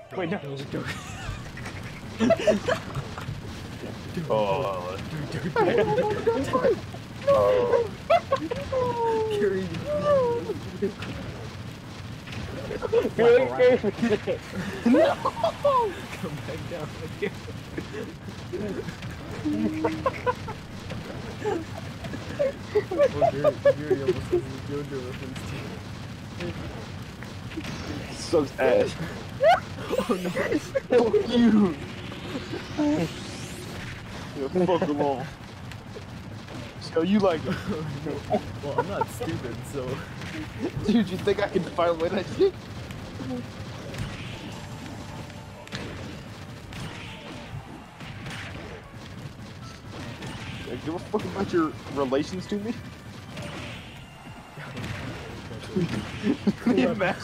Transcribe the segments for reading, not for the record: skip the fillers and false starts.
Wait, no. That was a joke. Oh. Gary. No! Come back down again. Gary almost has a JoJo reference too. Sucks ass. Oh no. Fuck you! Yeah, fuck them all. So you like it? Well, I'm not stupid, so. Dude, you think I can finally win that shit? Give a fuck about your relations to me? Yeah, man.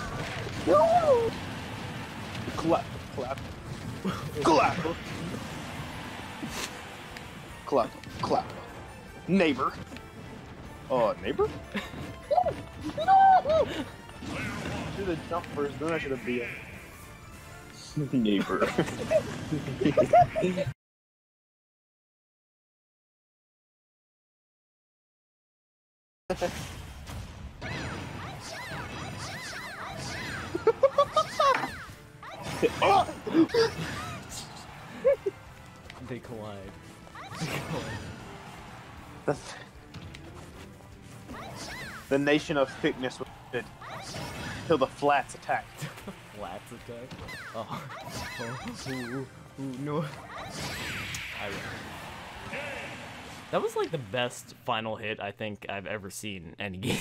Clap, clap, clap, clap, clap. Neighbor. Neighbor? Should have jumped first, then I should have beat neighbor. Oh! They collide. The nation of thickness was dead till the flats attacked. Flats attack? Oh. No. That was like the best final hit I think I've ever seen in any game.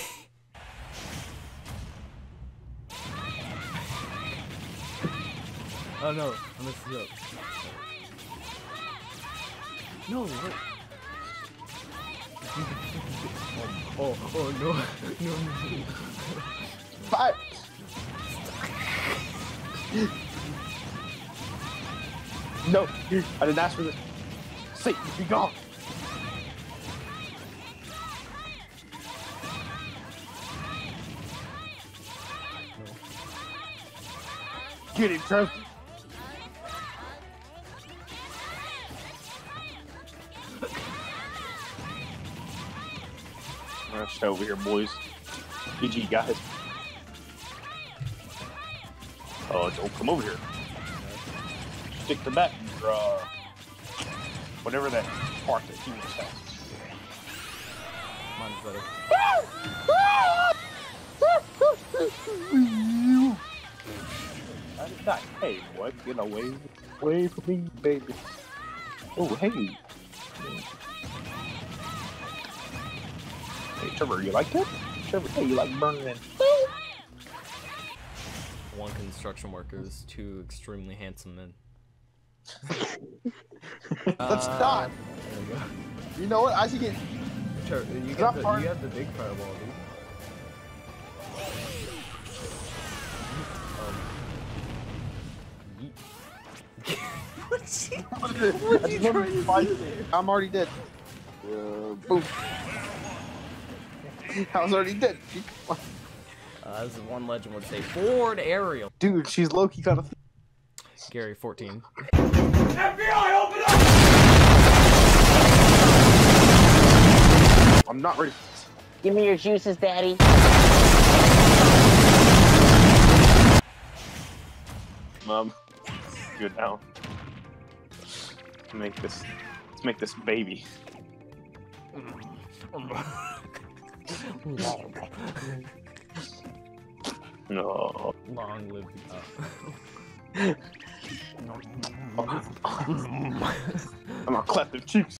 Oh no, I messed it up. No, what? Oh no, no. Fire! No, I didn't ask for this. Satan, be gone! Get him, Trev! Just over here, boys. GG, guys. Oh, don't come over here. Stick to that, whatever that part that he was at. Mine's better. I did not. Hey, what? Get away from me, baby. Oh, hey. Hey, Trevor, you like that? Trevor, hey, you like burning? One construction workers, two extremely handsome men. Let's not. There we go. You know what? I should get. Trevor, you have the big fireball, dude. What you trying to fight? I'm already dead. Boom. I was already dead. As one legend would say, forward aerial. Dude, she's low-key kind of. Gary, 14. FBI, open up! I'm not ready. Give me your juices, Daddy. Mom, good now. Let's make this baby. No. Long live the I'm gonna clap them cheeks.